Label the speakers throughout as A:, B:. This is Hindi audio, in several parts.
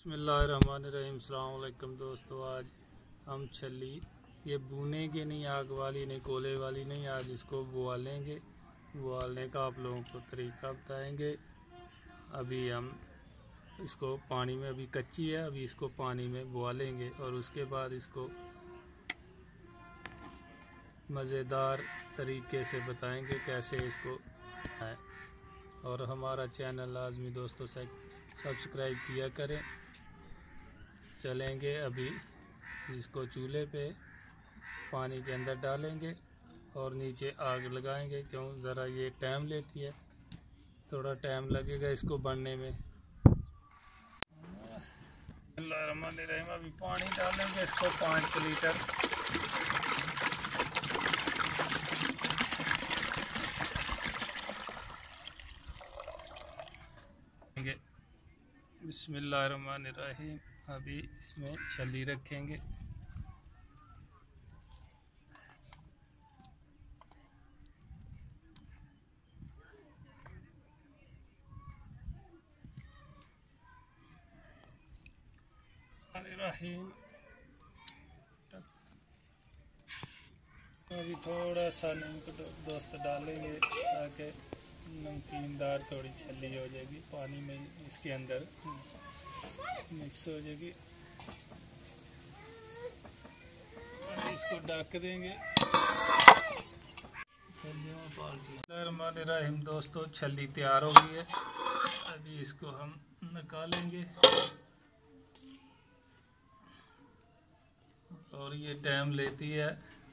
A: बिस्मिल्लाहिर्रहमानिर्रहीम। अस्सलाम वालेकुम दोस्तों, आज हम छली ये भूनेंगे नहीं, आग वाली नहीं, कोले वाली नहीं, आज इसको बुआलेंगे। बुआलने का आप लोगों को तरीका बताएंगे। अभी हम इसको पानी में, अभी कच्ची है, अभी इसको पानी में बुआलेंगे और उसके बाद इसको मज़ेदार तरीके से बताएंगे कैसे इसको है। और हमारा चैनल लाजमी दोस्तों से सब्सक्राइब किया करें। चलेंगे अभी इसको चूल्हे पे पानी के अंदर डालेंगे और नीचे आग लगाएंगे, क्यों ज़रा ये टाइम लेती है, थोड़ा टाइम लगेगा इसको बनने में। अभी पानी डालेंगे इसको 5 लीटर। बिस्मिल्लाहिर्रहमानिर्रहीम। अभी इसमें छली रखेंगे। अभी थोड़ा सा नमक दोस्त डालेंगे ताकि नमकीनदार थोड़ी छली हो जाएगी, पानी में इसके अंदर मिक्स हो जाएगी। इसको ढक देंगे। बिस्मिल्लाहिर्रहमानिर्रहीम दोस्तों, छली तैयार हो गई है। अभी इसको हम निकालेंगे और ये टाइम लेती है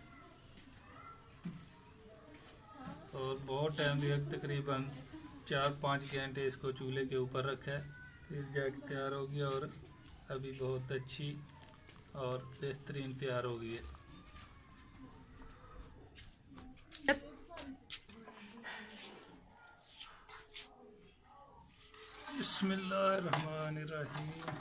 A: और बहुत टाइम लिया, तकरीबन 4-5 घंटे इसको चूल्हे के ऊपर रखा है, फिर जाके तैयार हो गया और अभी बहुत अच्छी और बेहतरीन तैयार हो गई है। बिस्मिल्लाहिर्रहमानिर्रहीम।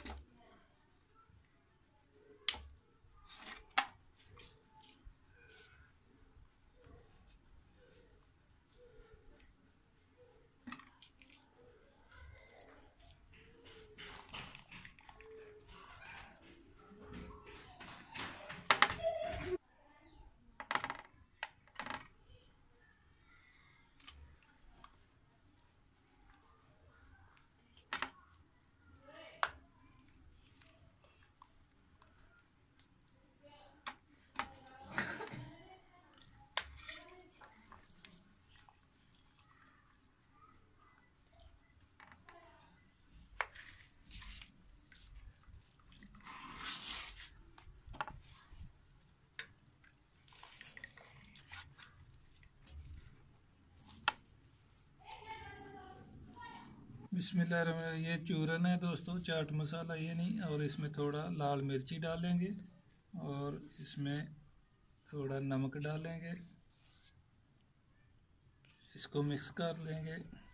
A: बिस्मिल्लाहिर्रहमानिर्रहीम। ये चूरन है दोस्तों, चाट मसाला ये नहीं। और इसमें थोड़ा लाल मिर्ची डालेंगे और इसमें थोड़ा नमक डालेंगे, इसको मिक्स कर लेंगे।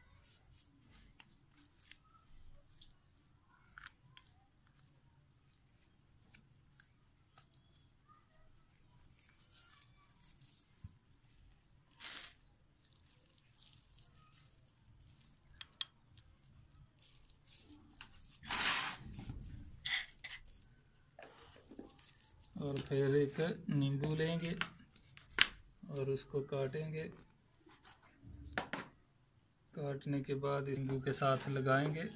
A: और फिर एक नींबू लेंगे और उसको काटेंगे। काटने के बाद नींबू के साथ लगाएंगे।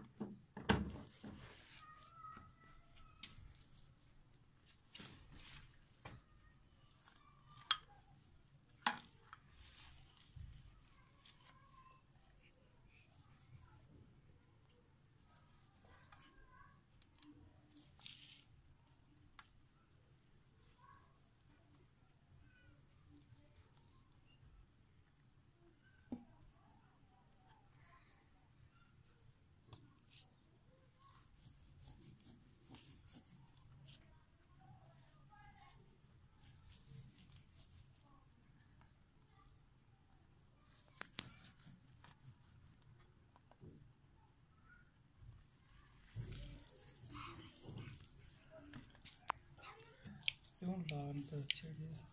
A: क्यों डाल तो अच्छा गया।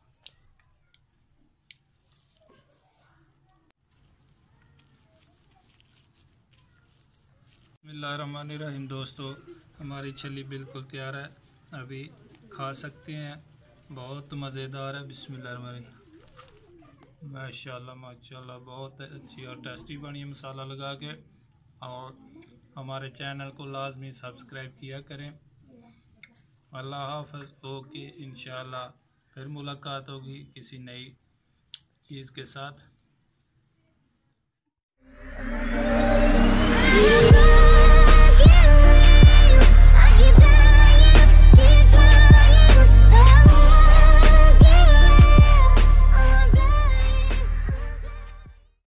A: बिस्मिल्लाहिर्रहमानिर्रहीम। दोस्तों, हमारी छली बिल्कुल तैयार है, अभी खा सकते हैं। बहुत मज़ेदार है। बिस्मिल्लाहिर्रहमानिर्रहीम। माशाल्लाह माशाल्लाह, बहुत अच्छी और टेस्टी बनी है मसाला लगा के। और हमारे चैनल को लाजमी सब्सक्राइब किया करें। अल्लाह हाफ़िज़। ओके, इंशाल्लाह फिर मुलाकात होगी किसी नई चीज़ के साथ।